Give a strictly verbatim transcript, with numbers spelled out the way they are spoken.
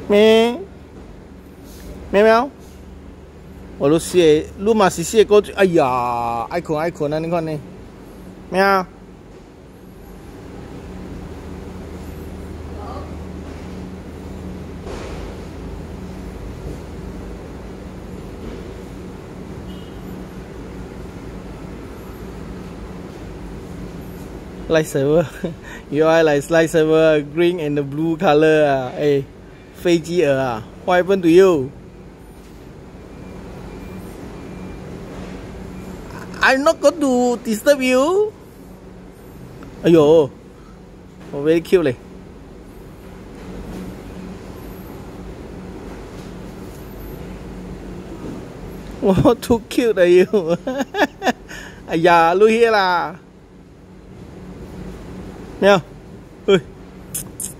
咩？咩喵？我都写，路马是写过去。哎呀，爱困爱困啊！你看呢？喵。Lightsaber, you are like lightsaber, green and the blue color 啊，哎，飞机蛾啊 ，What happened to you? I'm not going to disturb you. 哎呦，我 very cute 嘞。我 too cute 啊 you 哎呀 ，look here 啦。喵，喂。